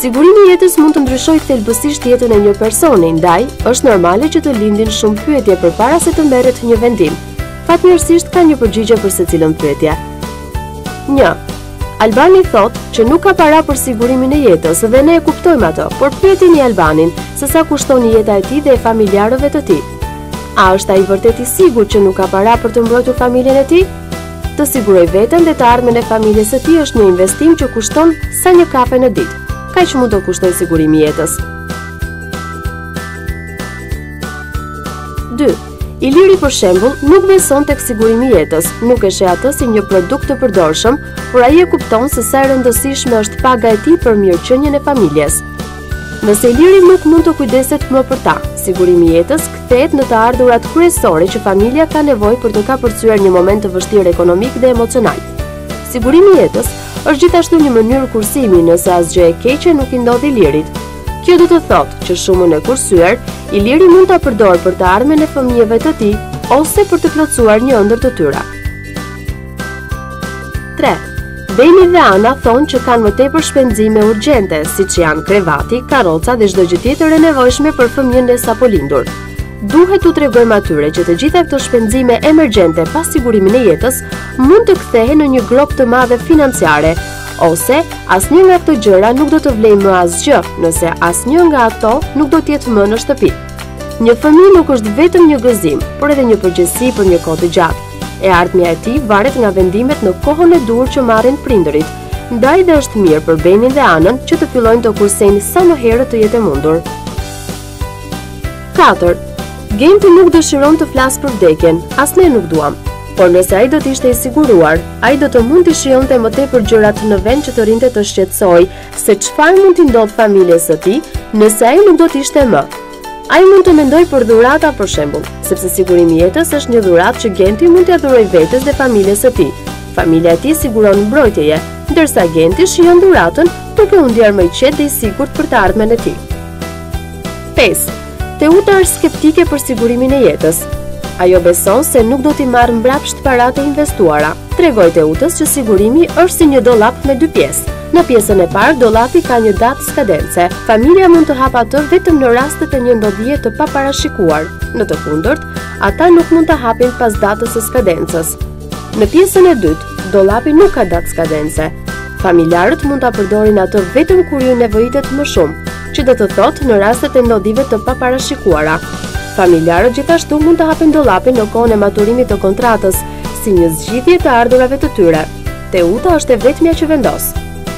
Sigurimi i jetës mund të ndryshojë thelbësisht jetën e një personi, ndaj është normale që të lindin shumë pyetje përpara se të merret një vendim. Fatmirësisht ka një përgjigje për secilën pyetje. 1. Albani thot që nuk ka para për sigurimin e jetës dhe ne e kuptojmë ato, por pyetini Albanin se sa kushton jeta e tij dhe e familjarëve të tij. A është ai vërtet i sigurt që nuk ka para për të mbrojtur familjen e tij? Të siguroj veten dhe të ardhmen e familjes së tij është një investim që kushton sa një kafe në ditë. Kaq mund të kushtoj sigurimi i jetës. 2. Iliri për shembull nuk beson tek sigurimi i jetës, nuk e sheh atë si një produkt të përdorshëm, por ai e kupton se sa e rëndësishme është paga e tij për mirëqenien e familjes. Nëse Iliri nuk mund të kujdeset më për ta, sigurimi i jetës kthehet në të ardhurat kryesore që familja ka nevojë për të kapërcyer një moment të vështirë ekonomik dhe emocional. Sigurimi i jetës është gjithashtu një mënyrë kursimi nëse asgjë e keqe nuk i ndodh Ilirit. Kjo do të thotë që shumën e kursyer, Iliri mund ta përdorë për të ardhmen e fëmijëve të tij ose për të plotësuar një ëndër të tyre. 3. Beni dhe Ana thonë që kanë më tepër shpenzime urgjente, siç janë krevati, karroca dhe çdo gjë tjetër e nevojshme për fëmijën e sapo lindur. Duhet t'u tregojmë atyre që të gjitha këto shpenzime emergjente pas sigurimin e jetës mund të kthehen në një grop të madhe financiare, ose asnjë nga këto gjëra nuk do të vlejë më asgjë, nëse asnjë nga ato nuk do të jetë më në shtëpi. Një fëmijë nuk është vetëm një gëzim, por edhe një përgjegjësi për një kohë të gjatë. E ardhmja e tij varet nga vendimet në kohën e dur që marrin prindërit. Ndaj dhe është mirë për Benin dhe Anën që të fillojnë të kursejnë sa më herët të jetë e mundur. 4. Genti nuk dëshiron të flasë për vdekjen, as ne nuk duam. Por nëse ai do të ishte i siguruar, ai do të mund të shijonte më tepër gjërat në vend që të rinte të shqetësoj se çfarë mund t'i ndodh familjes së tij nëse ai nuk do të ishte më. Ai mund të mendoj për dhurata për shembull, sepse sigurimi i jetës është një dhuratë që Genti mund t'ia dhurojë vetes dhe familjes së tij. Familja e tij siguron mbrojtje, ndërsa Genti shijon dhuratën duke u ndjerë më i qetë dhe i sigurt për të ardhmen e tij. 5. Teuta është skeptike për sigurimin e jetës. Ajo beson se nuk do t'i marrë mbrapsht paratë e investuara. Tregoi Teutës që sigurimi është si një dollap me dy pjesë. Në pjesën e parë, dollapi ka një datë skadence. Familja mund të hapë atë vetëm në rastet e një ndodhie të paparashikuar. Në të kundërt, ata nuk mund ta hapin pas datës së skadencës. Në pjesën e dytë, dollapi nuk ka datë skadence. Familjarët mund ta përdorin atë vetëm kur ju nevojitet më shumë, që do të thotë në rastet e ndodhive të paparashikuara. Familjarët gjithashtu mund të hapin dollapin në kohën e maturimit të kontratës, si një zgjidhje të ardhurave të tyre. Teuta është e vetmja që vendos.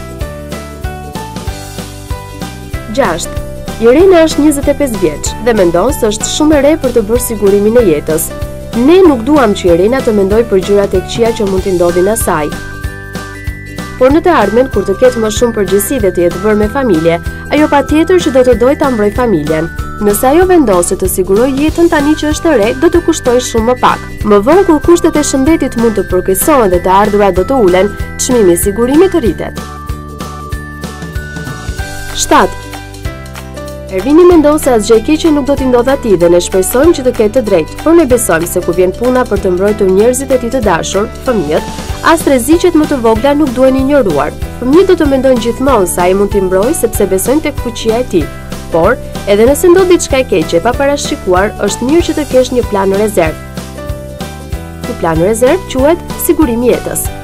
6. Irena është 25 vjeç dhe mendon se është shumë e re për të bërë sigurimin e jetës. Ne nuk duam që Irena të mendojë për gjërat e këqija që mund t'i ndodhin asaj. Por në të ardhmen, kur të ketë më shumë përgjegjësi dhe të jetë bërë me familje, ajo patjetër që do të dojë ta mbrojë familjen. Nëse ajo vendoset të sigurojë jetën tani që është e re, do të kushtoj shumë më pak. Më vonë kur kushtet e shëndetit mund të përkeqësohen dhe të ardhurat do të ulen, çmimi i sigurimit rritet. 7. Ervini mendon se asgjë e keqe nuk do t'i ndodhë atij dhe ne shpresojmë që të ketë të drejtë, por ne besojmë se kur vjen puna për të mbrojtur njerëzit e tij të dashur, fëmijët, as rreziqet më të vogla nuk duhen injoruar. Fëmijët do të mendojnë gjithmonë se ai mund t'i mbrojë sepse besojnë tek fuqia e tij. Por, edhe nëse ndodh diçka e keqe pa parashikuar, është mirë që të kesh një plan në rezervë. Ky plan në rezervë quhet sigurimi i jetës.